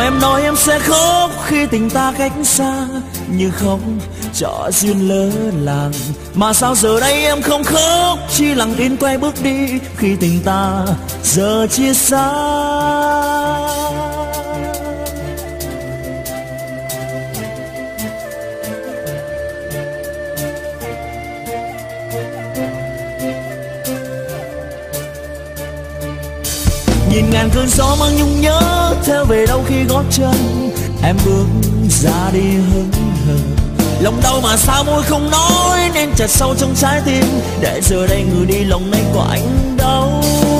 em nói em sẽ khóc khi tình ta cách xa, nhưng không cho duyên lỡ làng. Mà sao giờ đây em không khóc, chỉ lặng yên quay bước đi khi tình ta giờ chia xa. Nhìn ngàn cơn gió mang nhung nhớ theo về đâu khi gót chân em bước ra đi hững hờ. Lòng đau mà sao môi không nói nên chặt sâu trong trái tim, để giờ đây người đi lòng này của anh đâu.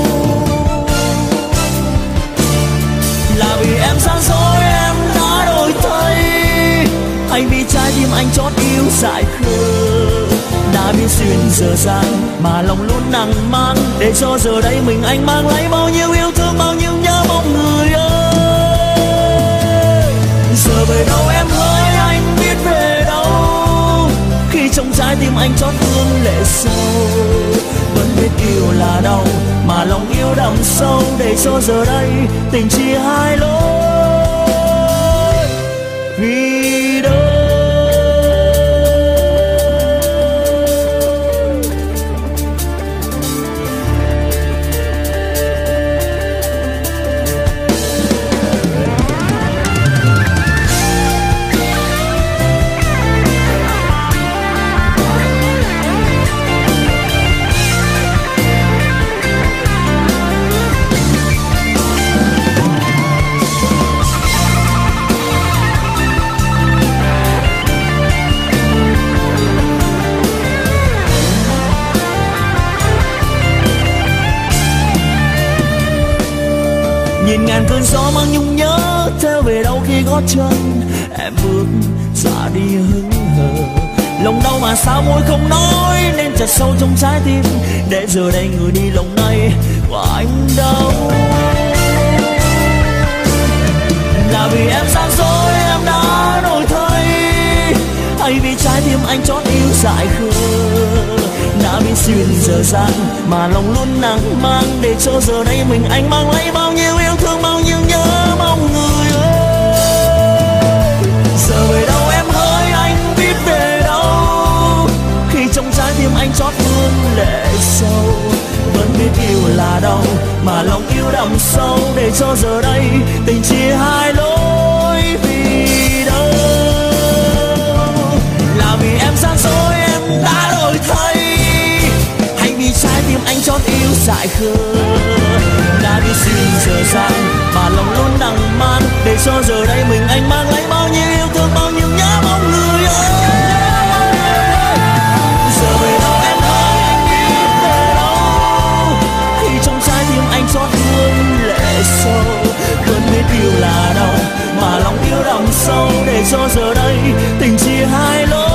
Là vì em gian dối em đã đổi thay, hay vì trái tim anh chót yêu dại khờ. Đã biết duyên giờ dang mà lòng luôn nặng mang, để cho giờ đây mình anh mang lấy bao nhiêu yêu thương, bao nhiêu nhớ mong người ơi. Giờ về đâu em hỡi, anh biết về đâu, khi trong trái tim anh chót thương lệ sâu. Vẫn biết yêu là đau mà lòng yêu đậm sâu, để cho giờ đây tình chia hai lối. Vì đâu nhìn ngàn cơn gió mang nhung nhớ theo về đâu khi gót chân em bước ra đi hững hờ. Lòng đau mà sao môi không nói nên chặt sâu trong trái tim, để giờ đây người đi lòng này của anh đâu. Là vì em gian dối em đã đổi thay, hay vì trái tim anh chót yêu dại khờ. Đã biết duyên giờ dang mà lòng luôn nặng mang, để cho giờ đây mình anh mang lấy bao nhiêu yêu thương, bao nhiêu nhớ mong người ơi. Giờ về đâu em hỡi, anh biết về đâu, khi trong trái tim anh chót thương lệ sâu. Vẫn biết yêu là đau mà lòng yêu đậm sâu, để cho giờ đây tình chia hai lối. Vì đâu là vì em gian dối em đã đổi thay, hay vì trái tim anh chót yêu dại khờ. Đã biết duyên giờ dang mà lòng luôn đằng mang, để cho giờ đây mình anh mang lấy bao nhiêu yêu thương, bao nhiêu nhớ mong người ơi. Giờ về đâu em ơi, anh biết về đâu, khi trong trái tim anh chót thương lệ sâu. Vẫn biết yêu là đau mà lòng yêu đậm sâu, để cho giờ đây tình chia hai lối.